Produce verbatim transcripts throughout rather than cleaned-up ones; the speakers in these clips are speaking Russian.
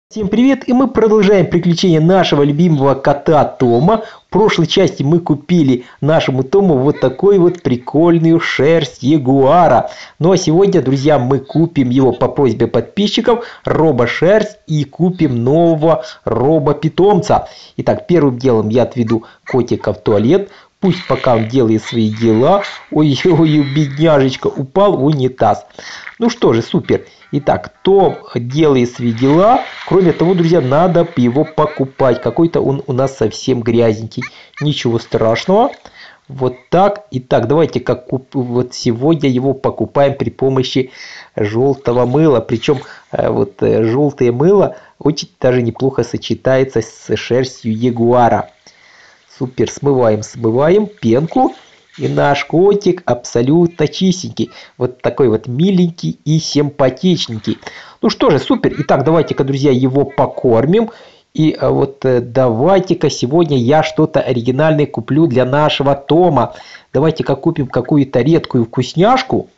Всем привет! И мы продолжаем приключения нашего любимого кота Тома. В прошлой части мы купили нашему Тому вот такой вот прикольную шерсть ягуара. Ну а сегодня, друзья, мы купим его по просьбе подписчиков робо-шерсть и купим нового робо-питомца. Итак, первым делом я отведу котика в туалет. Пусть пока он делает свои дела. Ой-ой, бедняжечка, упал в унитаз. Ну что же, супер. Итак, Том делает свои дела. Кроме того, друзья, надо его покупать. Какой-то он у нас совсем грязненький. Ничего страшного. Вот так. Итак, давайте как куп... вот сегодня его покупаем при помощи желтого мыла. Причем вот желтое мыло очень даже неплохо сочетается с шерстью ягуара. Супер, смываем, смываем пенку. И наш котик абсолютно чистенький. Вот такой вот миленький и симпатичненький. Ну что же, супер. Итак, давайте-ка, друзья, его покормим. И вот давайте-ка сегодня я что-то оригинальное куплю для нашего Тома. Давайте-ка купим какую-то редкую вкусняшку.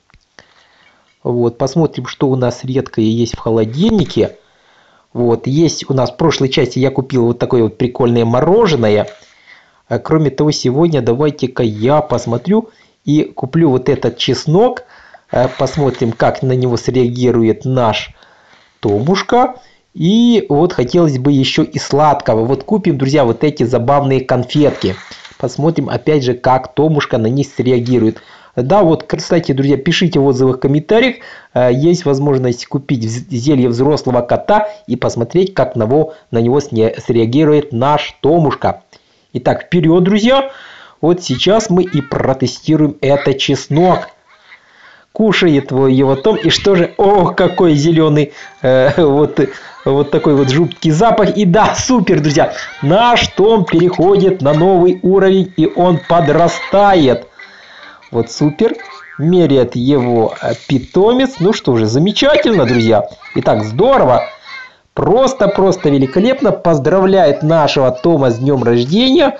Вот, посмотрим, что у нас редкое есть в холодильнике. Вот, есть у нас в прошлой части я купил вот такое вот прикольное мороженое. Кроме того, сегодня давайте-ка я посмотрю и куплю вот этот чеснок. Посмотрим, как на него среагирует наш Томушка. И вот хотелось бы еще и сладкого. Вот купим, друзья, вот эти забавные конфетки. Посмотрим, опять же, как Томушка на них среагирует. Да, вот, кстати, друзья, пишите в отзывах, в комментариях. Есть возможность купить зелье взрослого кота и посмотреть, как на него, на него среагирует наш Томушка. Итак, вперед, друзья! Вот сейчас мы и протестируем этот чеснок. Кушает его Том. И что же? Ох, какой зеленый, э, вот, вот такой вот жуткий запах. И да, супер, друзья! Наш Том переходит на новый уровень, и он подрастает. Вот супер. Меряет его питомец. Ну что же, замечательно, друзья. Итак, здорово. Просто-просто великолепно. Поздравляет нашего Тома с днем рождения.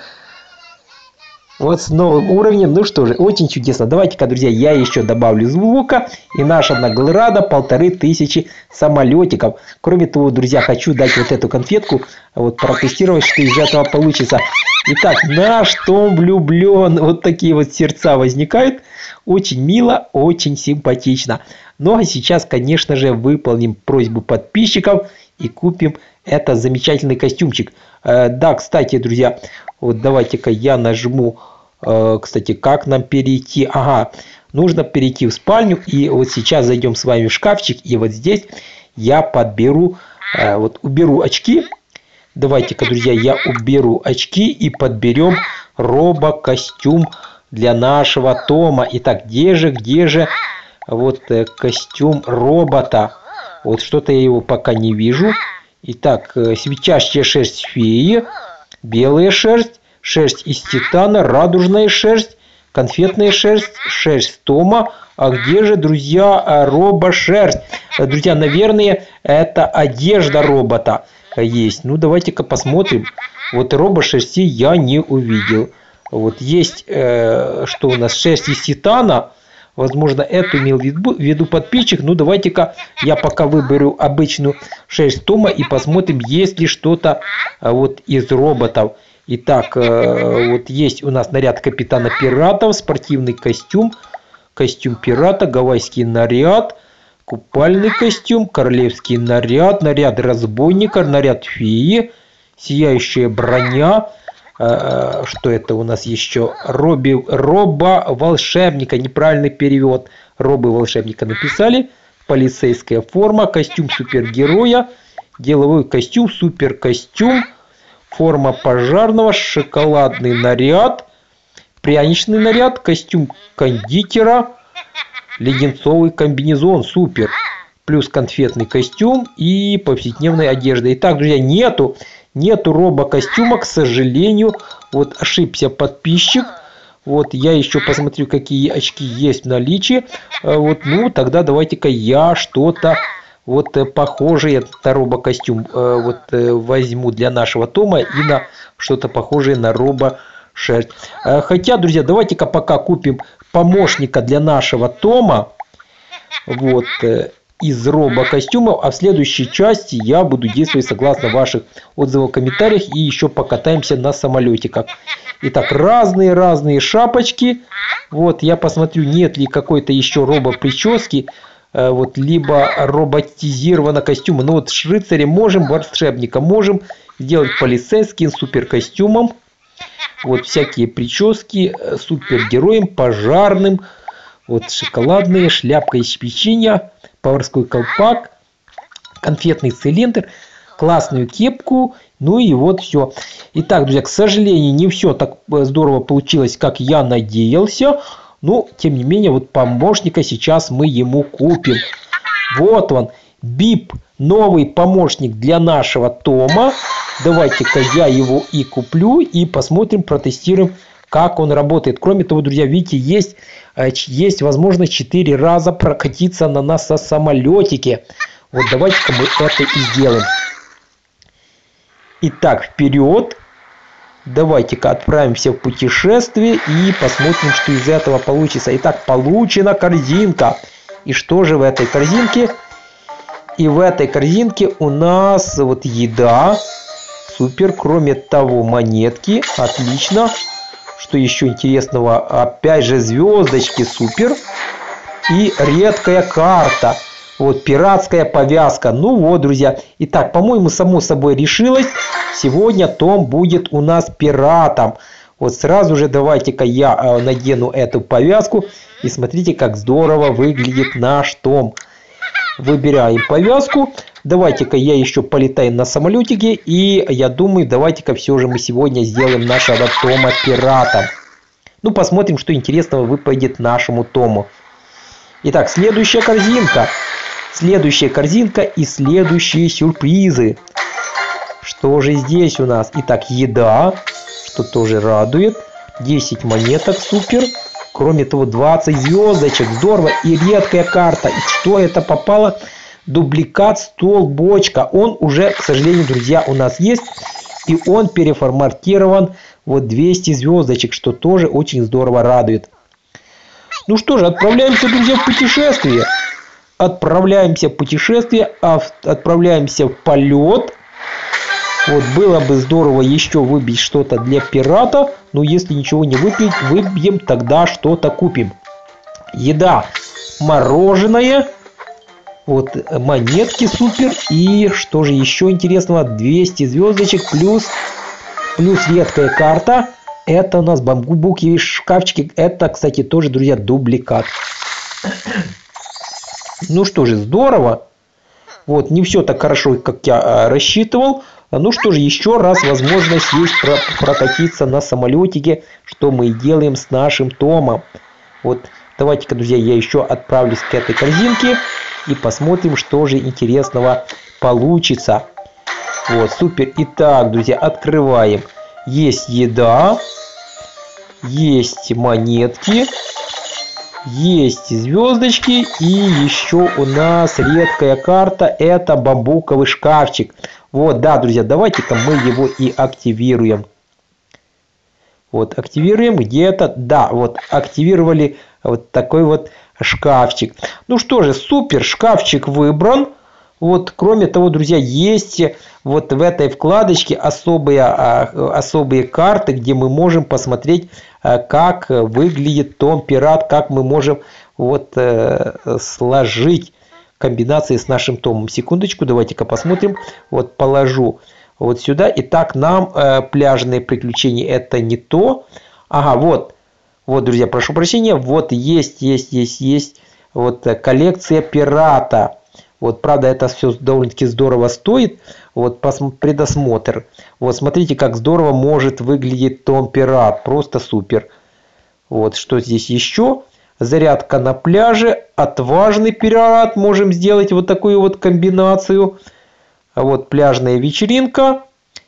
Вот с новым уровнем. Ну что же, очень чудесно. Давайте-ка, друзья, я еще добавлю звука. И наша награда полторы тысячи самолетиков. Кроме того, друзья, хочу дать вот эту конфетку. Вот протестировать, что из этого получится. Итак, наш Том влюблен. Вот такие вот сердца возникают. Очень мило, очень симпатично. Ну а сейчас, конечно же, выполним просьбу подписчиков. И купим этот замечательный костюмчик. Э, да, кстати, друзья, вот давайте-ка я нажму, э, кстати, как нам перейти. Ага, нужно перейти в спальню. И вот сейчас зайдем с вами в шкафчик. И вот здесь я подберу, э, вот уберу очки. Давайте-ка, друзья, я уберу очки и подберем робо-костюм для нашего Тома. Итак, где же, где же вот э, костюм робота? Вот что-то я его пока не вижу. Итак, свечащая шерсть феи, белая шерсть, шерсть из титана, радужная шерсть, конфетная шерсть, шерсть Тома. А где же, друзья, робо-шерсть? Друзья, наверное, это одежда робота есть. Ну, давайте-ка посмотрим. Вот робо-шерсти я не увидел. Вот есть, э, что у нас, шерсть из титана. Возможно, эту имел в виду, в виду подписчик. Ну, давайте-ка я пока выберу обычную шерсть Тома и посмотрим, есть ли что-то вот из роботов. Итак, вот есть у нас наряд капитана пиратов, спортивный костюм, костюм пирата, гавайский наряд, купальный костюм, королевский наряд, наряд разбойника, наряд феи, сияющая броня. Что это у нас еще? Робби, робо-волшебника. Неправильный перевод. Робо-волшебника написали. Полицейская форма. Костюм супергероя. Деловой костюм. Супер-костюм. Форма пожарного. Шоколадный наряд. Пряничный наряд. Костюм кондитера. Леденцовый комбинезон. Супер. Плюс конфетный костюм и повседневная одежда. Итак, друзья, нету. Нету робо-костюма, к сожалению. Вот ошибся подписчик. Вот я еще посмотрю, какие очки есть в наличии. Вот, ну, тогда давайте-ка я что-то вот похожее на робо-костюм вот возьму для нашего Тома и на что-то похожее на робо-шерсть. Хотя, друзья, давайте-ка пока купим помощника для нашего Тома. Вот. из робокостюмов, а в следующей части я буду действовать согласно ваших отзывов в комментариях и еще покатаемся на самолетиках. Итак, разные-разные шапочки. Вот, я посмотрю, нет ли какой-то еще робо-прически, вот, либо роботизированного костюма. Ну вот с рыцарем можем, волшебника можем сделать полицейским, суперкостюмом. Вот всякие прически супергероям, пожарным. Вот шоколадные, шляпка из печенья, поварской колпак, конфетный цилиндр, классную кепку. Ну и вот все. Итак, друзья, к сожалению, не все так здорово получилось, как я надеялся. Но, тем не менее, вот помощника сейчас мы ему купим. Вот он, Бип, новый помощник для нашего Тома. Давайте-ка я его и куплю, и посмотрим, протестируем, как он работает. Кроме того, друзья, видите, есть, есть возможность четыре раза прокатиться на нас со самолетике. Вот давайте-ка мы это и сделаем. Итак, вперед. Давайте-ка отправимся в путешествие и посмотрим, что из этого получится. Итак, получена корзинка. И что же в этой корзинке? И в этой корзинке у нас вот еда. Супер. Кроме того, монетки. Отлично. Что еще интересного? Опять же звездочки. Супер. И редкая карта. Вот пиратская повязка. Ну вот, друзья. Итак, по-моему, само собой решилось. Сегодня Том будет у нас пиратом. Вот сразу же давайте-ка я надену эту повязку. И смотрите, как здорово выглядит наш Том. Выбираем повязку. Давайте-ка я еще полетаю на самолетике. И я думаю, давайте-ка все же мы сегодня сделаем нашего Тома пиратом. Ну, посмотрим, что интересного выпадет нашему Тому. Итак, следующая корзинка. Следующая корзинка и следующие сюрпризы. Что же здесь у нас? Итак, еда, что тоже радует. десять монеток, супер. Кроме того, двадцать звездочек, здорово. И редкая карта. И что это попало? Дубликат, стол, бочка. Он уже, к сожалению, друзья, у нас есть. И он переформатирован. Вот двести звездочек, что тоже очень здорово радует. Ну что же, отправляемся, друзья, в путешествие. Отправляемся в путешествие, отправляемся в полет. Вот было бы здорово еще выбить что-то для пирата. Но если ничего не выпить, выбьем, тогда что-то купим. Еда. Мороженое. Вот монетки, супер. И что же еще интересного? двести звездочек плюс, плюс редкая карта. Это у нас бамбуковые шкафчики. Это, кстати, тоже, друзья, дубликат. Ну что же, здорово. Вот, не все так хорошо, как я рассчитывал. Ну что же, еще раз возможность есть прокатиться на самолетике, что мы и делаем с нашим Томом. Вот, давайте-ка, друзья, я еще отправлюсь к этой корзинке и посмотрим, что же интересного получится. Вот, супер. Итак, друзья, открываем. Есть еда, есть монетки, есть звездочки и еще у нас редкая карта. Это бамбуковый шкафчик. Вот, да, друзья, давайте-ка мы его и активируем. Вот, активируем где-то. Да, вот, активировали вот такой вот шкафчик. Ну что же, супер, шкафчик выбран. Вот, кроме того, друзья, есть вот в этой вкладочке особые, особые карты, где мы можем посмотреть, как выглядит Том Пират, как мы можем вот сложить комбинации с нашим Томом. Секундочку, давайте-ка посмотрим. Вот положу вот сюда. Итак, нам э, пляжные приключения это не то. Ага, вот. Вот, друзья, прошу прощения. Вот есть, есть, есть, есть. Вот коллекция пирата. Вот, правда, это все довольно-таки здорово стоит. Вот, предосмотр. Вот, смотрите, как здорово может выглядеть Том Пират. Просто супер. Вот, что здесь еще? Зарядка на пляже, отважный пират, можем сделать вот такую вот комбинацию. Вот пляжная вечеринка,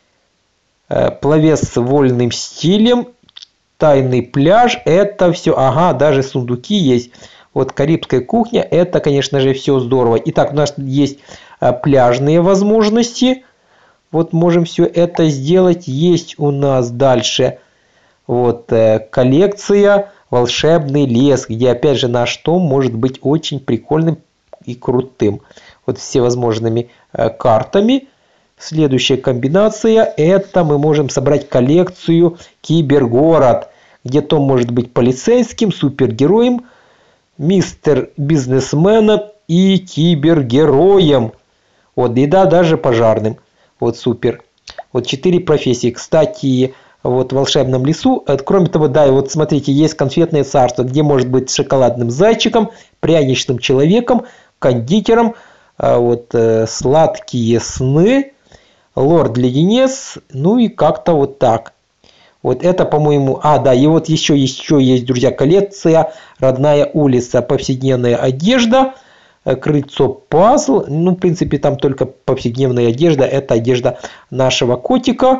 пловец с вольным стилем, тайный пляж, это все, ага, даже сундуки есть. Вот карибская кухня, это, конечно же, все здорово. Итак, у нас есть пляжные возможности, вот можем все это сделать. Есть у нас дальше вот коллекция волшебный лес, где опять же наш Том может быть очень прикольным и крутым. Вот всевозможными э, картами. Следующая комбинация – это мы можем собрать коллекцию Кибергород, где Том может быть полицейским, супергероем, мистер бизнесменом и кибергероем. Вот, и да, даже пожарным. Вот супер. Вот четыре профессии. Кстати, вот в волшебном лесу, кроме того, да, и вот смотрите, есть конфетное царство, где может быть шоколадным зайчиком, пряничным человеком, кондитером, вот сладкие сны, лорд-леденец, ну и как-то вот так. Вот это, по-моему, а, да, и вот еще, еще есть, друзья, коллекция «Родная улица», повседневная одежда, крыльцо пазл, ну, в принципе, там только повседневная одежда, это одежда нашего котика,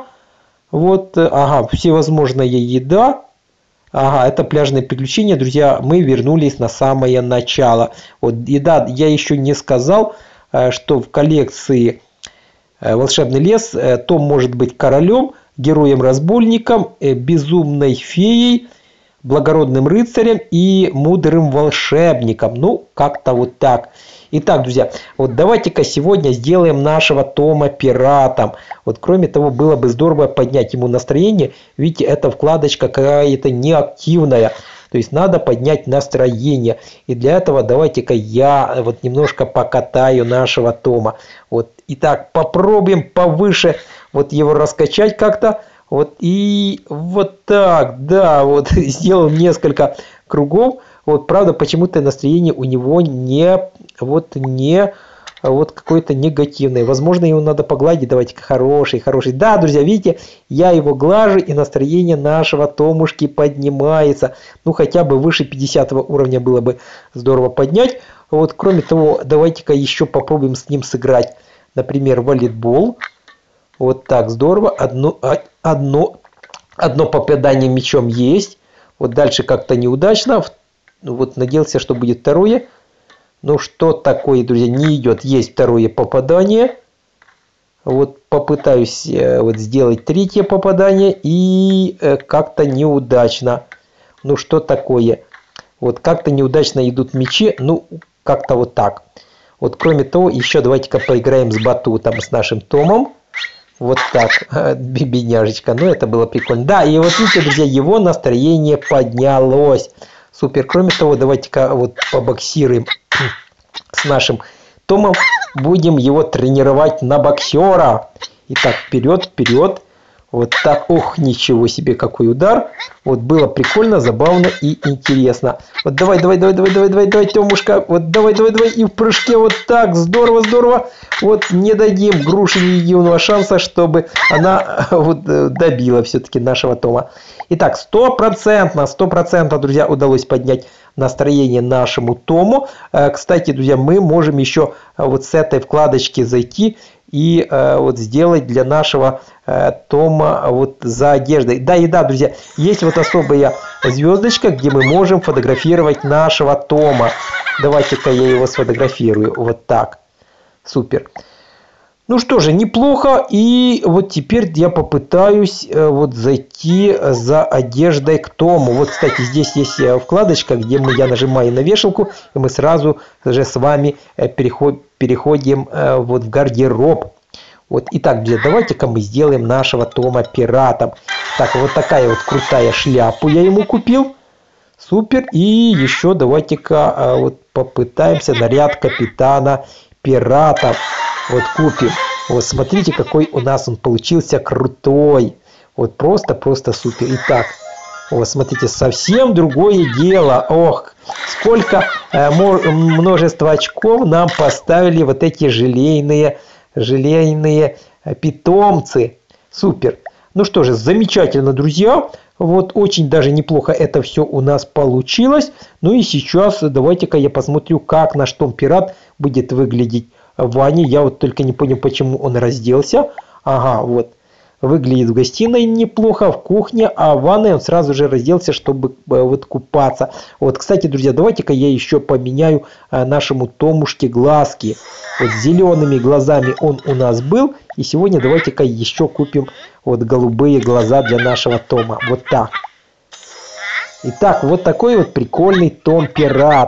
вот, ага, всевозможная еда, ага, это пляжные приключения, друзья, мы вернулись на самое начало, вот, и да, я еще не сказал, что в коллекции «Волшебный лес» Том может быть королем, героем-разбойником, безумной феей, благородным рыцарем и мудрым волшебником. Ну, как-то вот так. Итак, друзья, вот давайте-ка сегодня сделаем нашего Тома пиратом. Вот кроме того, было бы здорово поднять ему настроение. Видите, эта вкладочка какая-то неактивная. То есть надо поднять настроение. И для этого давайте-ка я вот немножко покатаю нашего Тома. Вот. Итак, попробуем повыше вот его раскачать как-то. Вот и вот так, да, вот сделал несколько кругов. Вот, правда, почему-то настроение у него не, вот, не, вот какое-то негативное. Возможно, его надо погладить. Давайте-ка хороший, хороший. Да, друзья, видите, я его глажу, и настроение нашего Томушки поднимается. Ну, хотя бы выше пятидесятого уровня было бы здорово поднять. Вот, кроме того, давайте-ка еще попробуем с ним сыграть, например, волейбол. Вот так, здорово. Одно, одно, одно попадание мячом есть. Вот дальше как-то неудачно. Вот надеялся, что будет второе. Ну что такое, друзья, не идет. Есть второе попадание. Вот попытаюсь вот сделать третье попадание. И как-то неудачно. Ну что такое? Вот как-то неудачно идут мячи. Ну как-то вот так. Вот кроме того, еще давайте-ка поиграем с батутом, с нашим Томом. Вот так, бедняжечка, ну это было прикольно. Да, и вот видите, друзья, его настроение поднялось. Супер. Кроме того, давайте-ка вот побоксируем с нашим Томом. Будем его тренировать на боксера. Итак, вперед, вперед. Вот так, ох, ничего себе, какой удар. Вот было прикольно, забавно и интересно. Вот давай, давай, давай, давай, давай, давай, давай, Тёмушка. Вот давай, давай, давай. И в прыжке вот так, здорово, здорово. Вот не дадим груши ни единого шанса, чтобы она вот добила все-таки нашего Тома. Итак, стопроцентно, стопроцентно, друзья, удалось поднять настроение нашему Тому. Кстати, друзья, мы можем еще вот с этой вкладочки зайти и э, вот сделать для нашего э, Тома вот за одеждой. Да и да, друзья, есть вот особая звездочка, где мы можем фотографировать нашего Тома. Давайте-ка я его сфотографирую. Вот так. Супер. Ну что же, неплохо. И вот теперь я попытаюсь э, вот зайти за одеждой к Тому. Вот, кстати, здесь есть вкладочка, где мы, я нажимаю на вешалку, и мы сразу же с вами э, переход, переходим э, вот в гардероб. Вот, итак, друзья, давайте-ка мы сделаем нашего Тома пиратом. Так, вот такая вот крутая шляпу я ему купил. Супер. И еще давайте-ка э, вот попытаемся наряд капитана пиратов. Вот купим. Вот смотрите, какой у нас он получился крутой. Вот просто-просто супер. Итак, вот смотрите, совсем другое дело. Ох, сколько э, множество очков нам поставили вот эти желейные, желейные питомцы. Супер. Ну что же, замечательно, друзья. Вот очень даже неплохо это все у нас получилось. Ну и сейчас давайте-ка я посмотрю, как наш Том Пират будет выглядеть в ванне. Я вот только не понял, почему он разделся. Ага, вот. Выглядит в гостиной неплохо, в кухне, а в ванной он сразу же разделся, чтобы вот купаться. Вот, кстати, друзья, давайте-ка я еще поменяю нашему Томушке глазки. Вот с зелеными глазами он у нас был. И сегодня давайте-ка еще купим вот голубые глаза для нашего Тома. Вот так. Итак, вот такой вот прикольный Том Пират.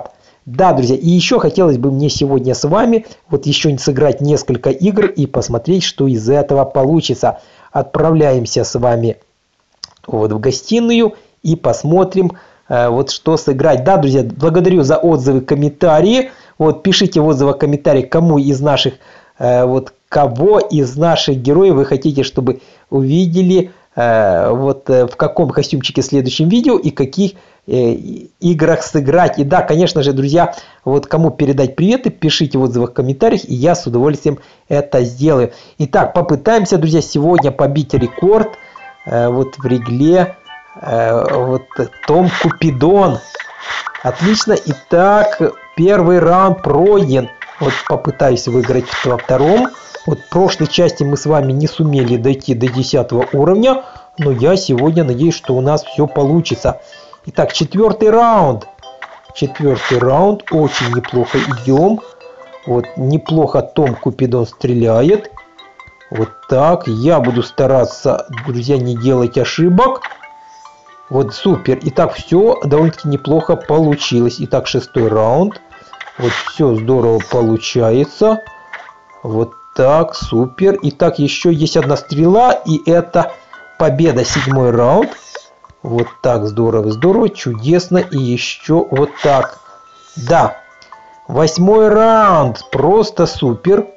Да, друзья, и еще хотелось бы мне сегодня с вами вот еще сыграть несколько игр и посмотреть, что из этого получится. Отправляемся с вами вот в гостиную и посмотрим, э, вот что сыграть. Да, друзья, благодарю за отзывы, комментарии. Вот пишите в отзывах, комментариях, кому из наших, э, вот кого из наших героев вы хотите, чтобы увидели, э, вот э, в каком костюмчике в следующем видео и каких э, играх сыграть. И да, конечно же, друзья, вот кому передать приветы, пишите в отзывах, комментариях, и я с удовольствием это сделаю. Итак, попытаемся, друзья, сегодня побить рекорд э, вот в игре э, вот Том Купидон. Отлично. Итак, первый раунд пройден. Вот попытаюсь выиграть во втором. Вот в прошлой части мы с вами не сумели дойти до десятого уровня, но я сегодня надеюсь, что у нас все получится. Итак, четвертый раунд. Четвертый раунд. Очень неплохо идем. Вот неплохо Том Купидон стреляет. Вот так. Я буду стараться, друзья, не делать ошибок. Вот супер. Итак, все довольно-таки неплохо получилось. Итак, шестой раунд. Вот все здорово получается. Вот так, супер. Итак, еще есть одна стрела, и это победа. Седьмой раунд. Вот так, здорово, здорово, чудесно. И еще вот так. Да. Восьмой раунд. Просто супер.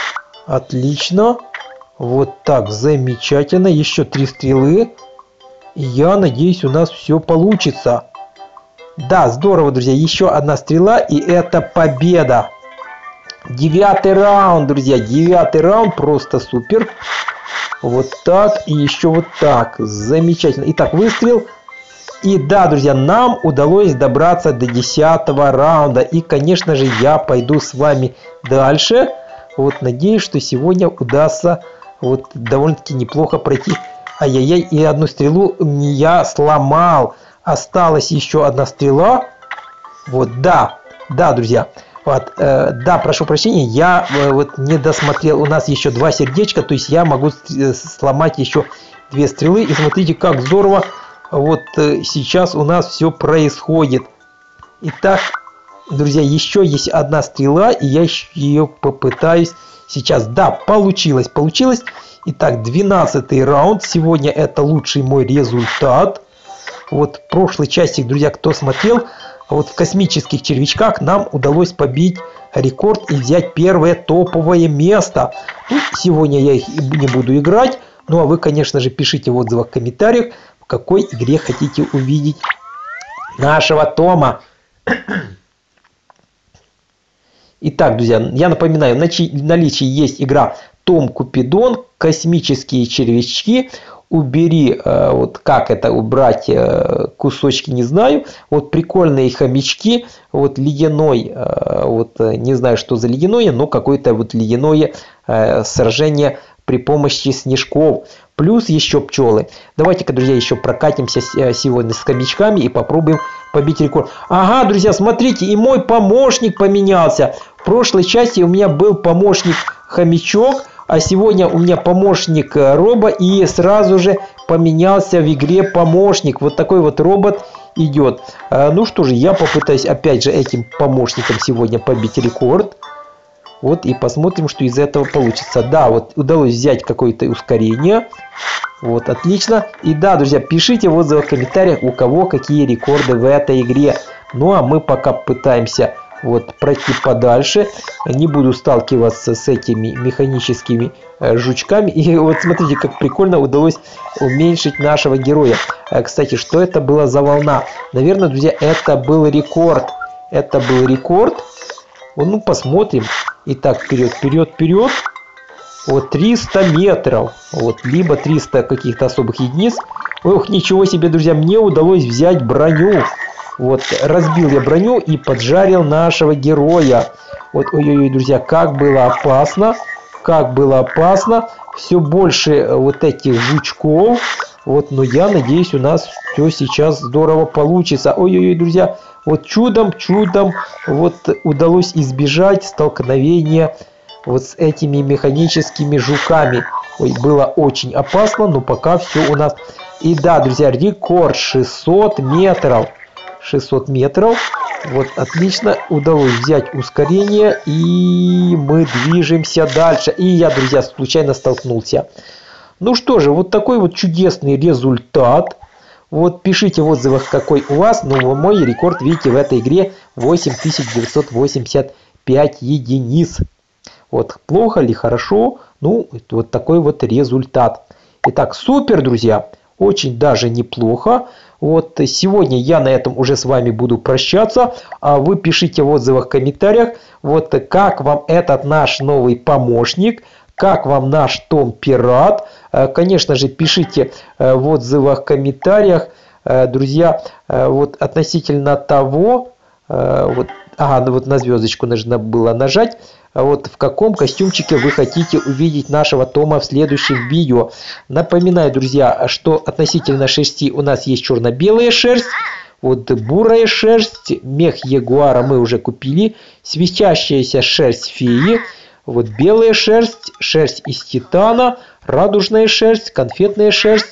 Отлично. Вот так, замечательно. Еще три стрелы. И я надеюсь, у нас все получится. Да, здорово, друзья. Еще одна стрела, и это победа. Девятый раунд, друзья. Девятый раунд. Просто супер. Вот так. И еще вот так. Замечательно. Итак, выстрел. И да, друзья, нам удалось добраться до десятого раунда. И, конечно же, я пойду с вами дальше. Вот, надеюсь, что сегодня удастся вот довольно-таки неплохо пройти. Ай-яй-яй, и одну стрелу я сломал. Осталась еще одна стрела. Вот, да, да, друзья. Вот, э, да, прошу прощения, я э, вот не досмотрел. У нас еще два сердечка, то есть я могу сломать еще две стрелы. И смотрите, как здорово вот э, сейчас у нас все происходит. Итак, друзья, еще есть одна стрела, и я ее попытаюсь сейчас. Да, получилось, получилось. Итак, двенадцатый раунд. Сегодня это лучший мой результат. Вот в прошлой части, друзья, кто смотрел, вот в космических червячках нам удалось побить рекорд и взять первое топовое место. Ну, сегодня я их не буду играть. Ну, а вы, конечно же, пишите в отзывах, в комментариях, в какой игре хотите увидеть нашего Тома. Итак, друзья, я напоминаю, в наличии есть игра Том Купидон, космические червячки. Убери, вот как это убрать кусочки, не знаю. Вот прикольные хомячки, вот ледяной, вот не знаю, что за ледяное, но какое-то вот ледяное сражение при помощи снежков. Плюс еще пчелы. Давайте-ка, друзья, еще прокатимся сегодня с хомячками и попробуем побить рекорд. Ага, друзья, смотрите, и мой помощник поменялся. В прошлой части у меня был помощник хомячок, а сегодня у меня помощник робо, и сразу же поменялся в игре помощник. Вот такой вот робот идет. Ну что же, я попытаюсь опять же этим помощником сегодня побить рекорд. Вот и посмотрим, что из этого получится. Да, вот удалось взять какое-то ускорение. Вот, отлично. И да, друзья, пишите в отзывах, в комментариях, у кого какие рекорды в этой игре. Ну а мы пока пытаемся вот пройти подальше. Не буду сталкиваться с этими механическими э, жучками. И вот смотрите, как прикольно удалось уменьшить нашего героя. Э, кстати, что это была за волна? Наверное, друзья, это был рекорд. Это был рекорд. Ну, посмотрим. Итак, вперед, вперед, вперед. Вот триста метров. Вот, либо триста каких-то особых единиц. Ох, ничего себе, друзья, мне удалось взять броню. Вот, разбил я броню и поджарил нашего героя. Вот, ой-ой-ой, друзья, как было опасно. Как было опасно. Все больше вот этих жучков. Вот, но я надеюсь, у нас все сейчас здорово получится. Ой-ой-ой, друзья, вот чудом, чудом вот удалось избежать столкновения вот с этими механическими жуками. Ой, было очень опасно, но пока все у нас. И да, друзья, рекорд шестьсот метров. шестьсот метров. Вот, отлично, удалось взять ускорение, и мы движемся дальше. И я, друзья, случайно столкнулся. Ну что же, вот такой вот чудесный результат. Вот пишите в отзывах, какой у вас. Ну, мой рекорд, видите, в этой игре восемь тысяч девятьсот восемьдесят пять единиц. Вот, плохо ли, хорошо? Ну, вот такой вот результат. Итак, супер, друзья. Очень даже неплохо. Вот сегодня я на этом уже с вами буду прощаться. А вы пишите в отзывах, в комментариях, вот как вам этот наш новый помощник, как вам наш Том Пират. Конечно же, пишите в отзывах, в комментариях, друзья, вот относительно того, вот, ага, вот на звездочку нужно было нажать, вот в каком костюмчике вы хотите увидеть нашего Тома в следующем видео. Напоминаю, друзья, что относительно шерсти у нас есть черно-белая шерсть, вот бурая шерсть, мех ягуара мы уже купили, свечащаяся шерсть феи, вот белая шерсть, шерсть из титана, радужная шерсть, конфетная шерсть.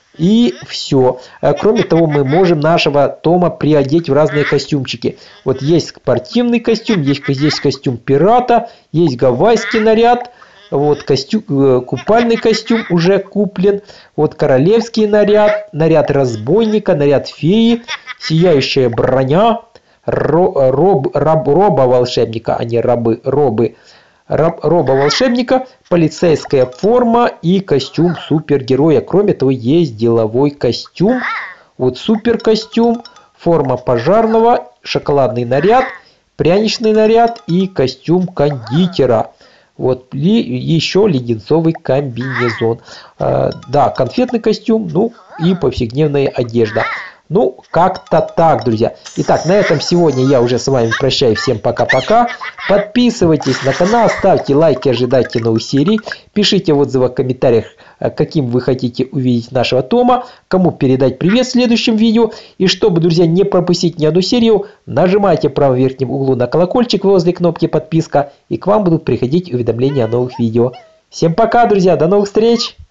И все. Кроме того, мы можем нашего Тома приодеть в разные костюмчики. Вот есть спортивный костюм, есть здесь костюм пирата, есть гавайский наряд, вот костюм, купальный костюм уже куплен, вот королевский наряд, наряд разбойника, наряд феи, сияющая броня, ро, роб, раб, роба волшебника, а не рабы, робы. Роба волшебника, полицейская форма и костюм супергероя. Кроме того, есть деловой костюм, вот супер костюм, форма пожарного, шоколадный наряд, пряничный наряд и костюм кондитера. Вот ли, еще леденцовый комбинезон. Э, да, конфетный костюм, ну и повседневная одежда. Ну, как-то так, друзья. Итак, на этом сегодня я уже с вами прощаюсь. Всем пока-пока. Подписывайтесь на канал, ставьте лайки, ожидайте новых серий. Пишите в отзывах, в комментариях, каким вы хотите увидеть нашего Тома, кому передать привет в следующем видео. И чтобы, друзья, не пропустить ни одну серию, нажимайте в правом верхнем углу на колокольчик возле кнопки подписка, и к вам будут приходить уведомления о новых видео. Всем пока, друзья, до новых встреч!